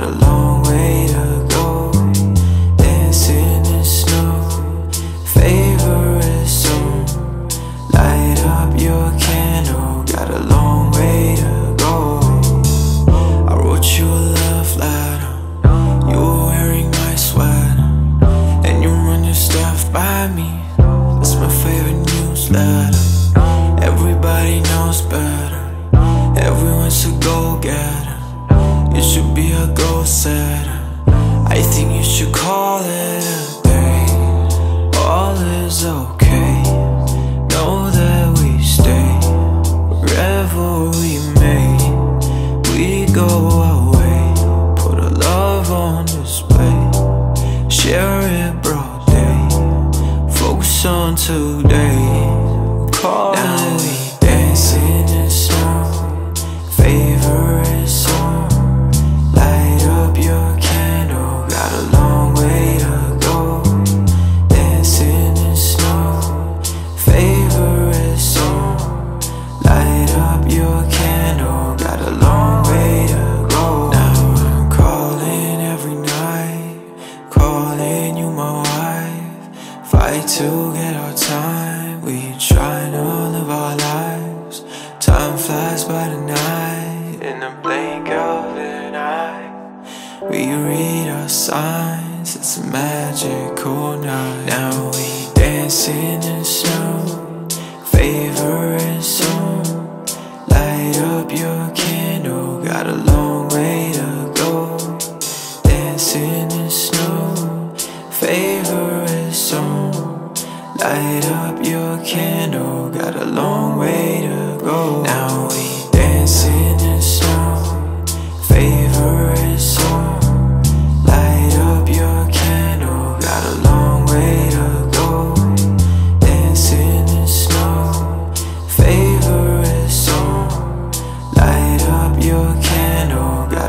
got a long way to go. Dancing in snow, favorite song. Light up your candle, got a long way to go. I wrote you a love letter, you were wearing my sweater, and you run your stuff by me. That's my favorite newsletter. Everybody knows better, everyone's a go-getter. You should be a go-setter. I think you should call it a day. All is okay, know that we stay wherever we may. We go away, put our love on display. Share it broad day, focus on today. Call now we dancing in snow, favorite song. Light up your candle, got a long way to go. Dancing in snow, favorite song. Light up your candle, got a long way to go. Now I'm calling every night, calling you my wife. Fight to get our time, we trying to live our lives. Time flies by tonight, in the blink of an eye. We read our signs, it's a magical night. Now we dancing in snow, favorite song. Light up your candle, got a long way to go. Dancing in snow, favorite song. Light up your candle, got a long way to go. Now we dancing in snow, favorite song. Light up your candle, got a long way to go. Dancing in snow, favorite song. Light up your candle, got